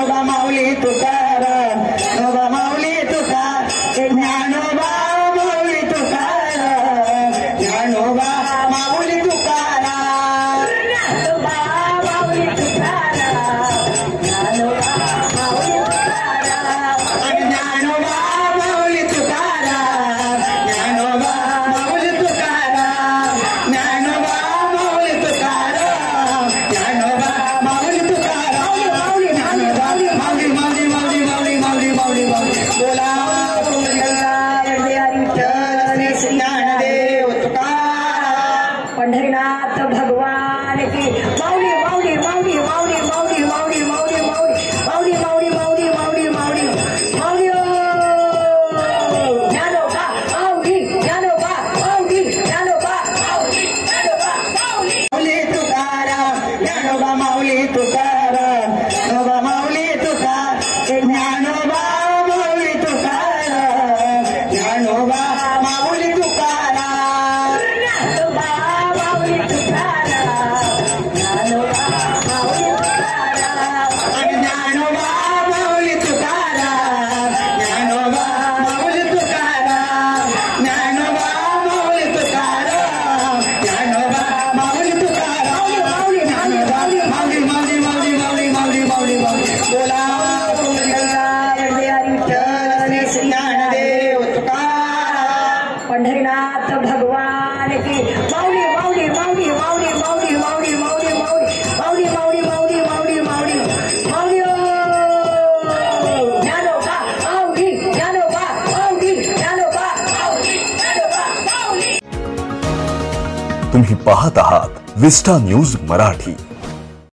ज्ञानोबा माऊली तुकाराम, ज्ञानोबा माऊली तुकाराम, ज्ञानोबा माऊली तुकाराम, ज्ञानोबा माऊली तुकाराम, ज्ञानोबा माऊली तुकाराम, ज्ञानोबा माऊली तुकाराम, ज्ञानोबा माऊली तुकाराम, ज्ञानोबा माऊली तुकाराम, ज्ञानोबा माऊली तुकाराम, ज्ञानोबा माऊली तुकाराम, माऊली माऊली माऊली माऊली माऊली माऊली माऊली माऊली बोला ज्ञानदेव तुकाराम, पंढरीनाथ भगवान की माऊली माऊली माऊली माऊली माऊली माऊली माऊली माऊली माऊली माऊली माऊली माऊली माऊली ज्ञानोबा माऊली ज्ञानोबा माऊली ज्ञानोबा माऊली ज्ञानोबा माऊली माऊली तुकाराम, ज्ञानोबा माऊली तुकाराम, ज्ञानोबा माऊली तुकाराम, ज्ञानोबा माऊली तुकाराम, ज्ञानोबा माऊली तुकाराम, ज्ञानोबा माऊली तुकाराम, ज्ञानोबा माऊली तुकाराम, ज्ञानोबा माऊली तुकाराम, ज्ञानोबा माऊली तुकाराम, ज्ञानोबा माऊली तुकाराम, ज्ञानोबा माऊली तुकाराम, माऊली माऊली माऊली माऊली माऊली माऊली माऊली माऊली बोला ज्ञानदेव तुकाराम, पंढरीनाथ भगवान की माऊली माऊली माऊली माऊली माऊली माऊली माऊली माऊली माऊली माऊली माऊली माऊली माऊली ज्ञानोबा माऊली ज्ञानोबा माऊली ज्ञानोबा माऊली ज्ञानोबा माऊली. तुम्ही पाहत आहात विस्टा न्यूज मराठी.